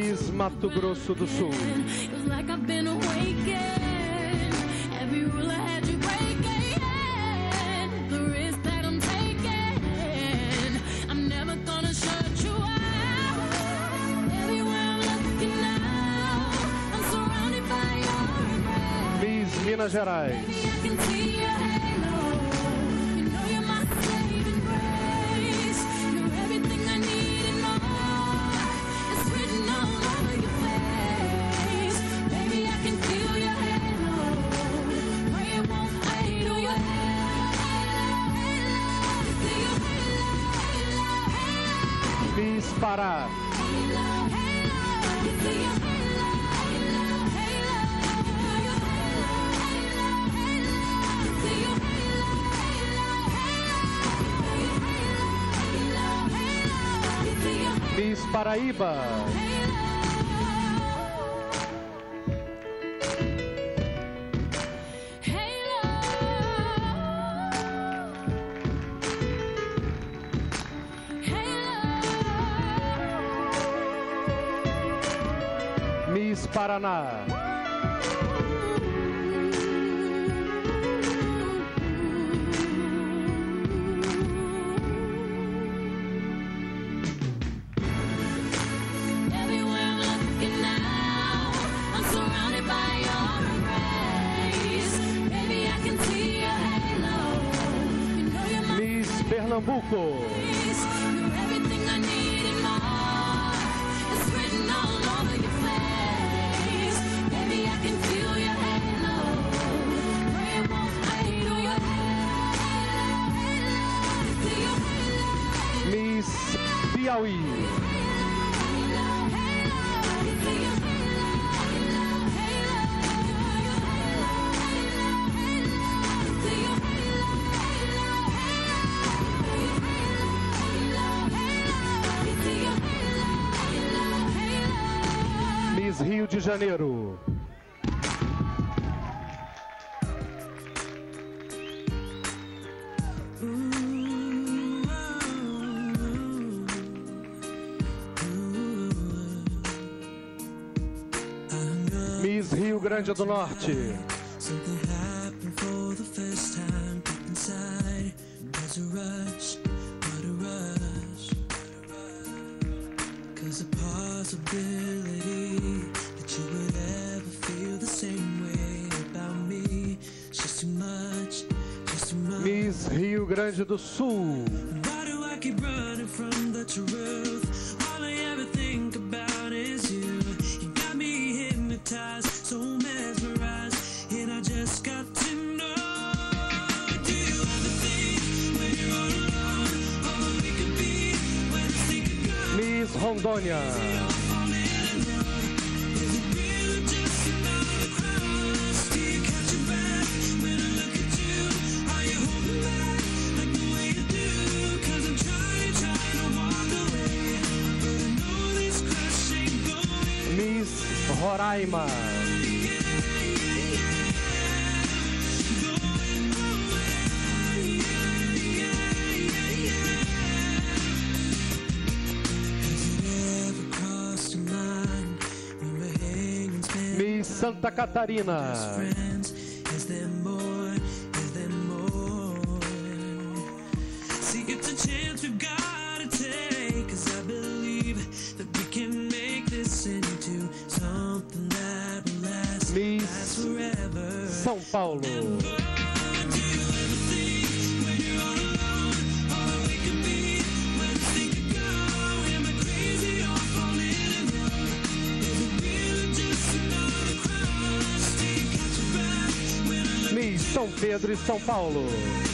Miss Mato Grosso do Sul. Miss Minas Gerais. Miss Pará. Miss Paraíba. Miss Paraná. Miss Pernambuco. Miss Piauí. Miss Rio de Janeiro. Miss Rio Grande do Norte. Miss Rio Grande do Sul. Miss Rondônia. Miss Roraima. Miss Santa Catarina. Miss São Paulo. Miss São Pedro e São Paulo.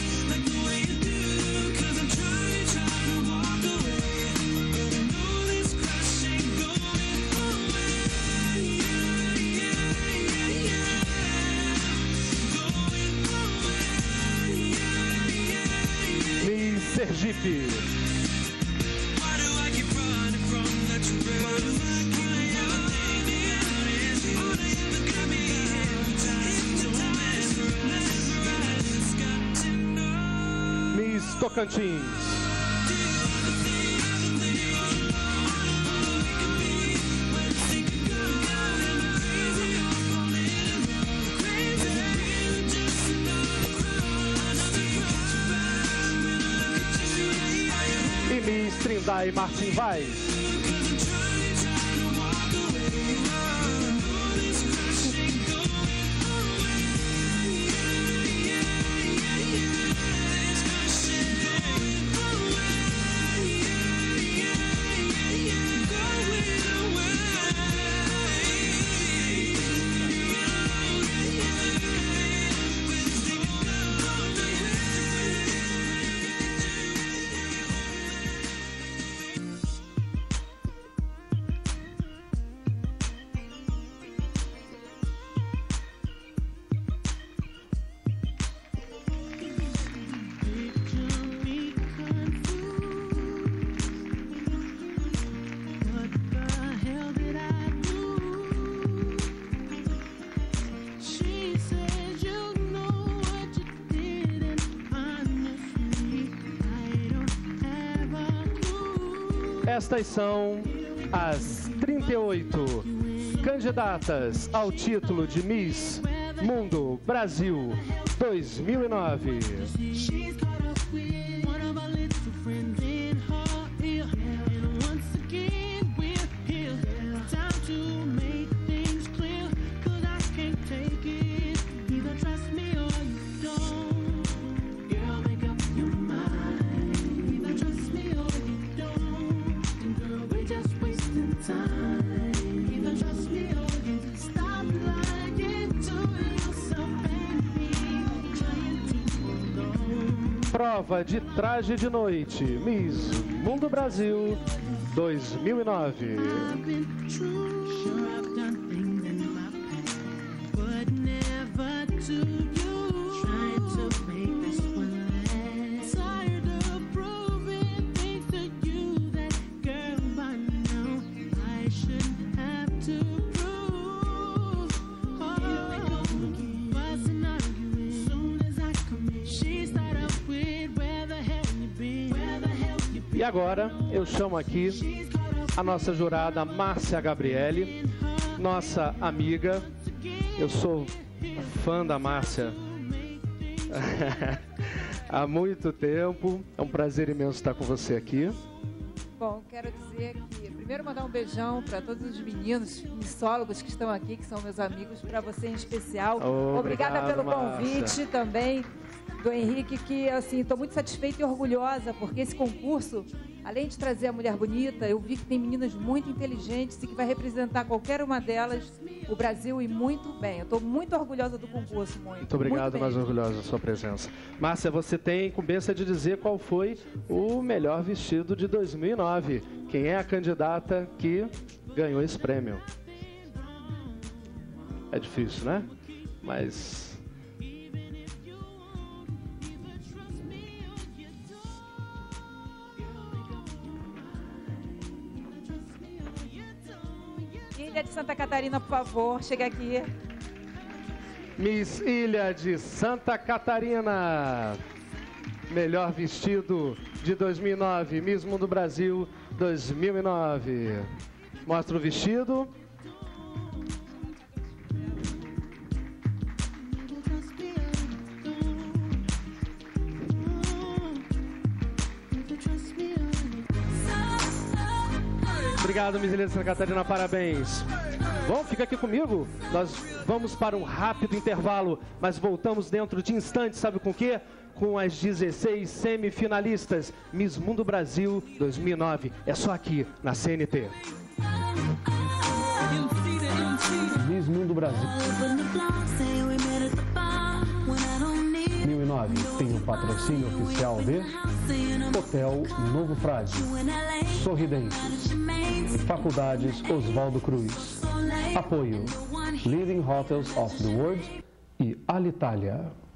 Miss Sergipe. Miss Tocantins. Lindai Martin Vaz. Estas são as 38 candidatas ao título de Miss Mundo Brasil 2009. Prova de traje de noite, Miss Mundo Brasil 2009. E agora eu chamo aqui a nossa jurada Márcia Gabriele, nossa amiga. Eu sou fã da Márcia há muito tempo. É um prazer imenso estar com você aqui. Bom, quero dizer que primeiro mandar um beijão para todos os meninos missólogos que estão aqui, que são meus amigos, para você em especial. Obrigada pelo convite também do Henrique, que assim, estou muito satisfeita e orgulhosa, porque esse concurso, além de trazer a mulher bonita, eu vi que tem meninas muito inteligentes e que vai representar qualquer uma delas, o Brasil, e muito bem. Eu estou muito orgulhosa do concurso. Muito obrigado, mais orgulhosa da sua presença. Márcia, você tem a incumbência de dizer qual foi o melhor vestido de 2009. Quem é a candidata que ganhou esse prêmio? É difícil, né? Mas... Ilha de Santa Catarina, por favor, chega aqui. Miss Ilha de Santa Catarina, melhor vestido de 2009, Miss Mundo Brasil 2009. Mostra o vestido. Obrigado, Miss Ilha de Santa Catarina, parabéns. Bom, fica aqui comigo. Nós vamos para um rápido intervalo, mas voltamos dentro de instantes, sabe com o quê? Com as 16 semifinalistas Miss Mundo Brasil 2009. É só aqui, na CNT. Miss Mundo Brasil 2009 tem o patrocínio oficial de Hotel Novo Frade, Sorridentes, Faculdades Oswaldo Cruz, apoio Leading Hotels of the World e Alitalia.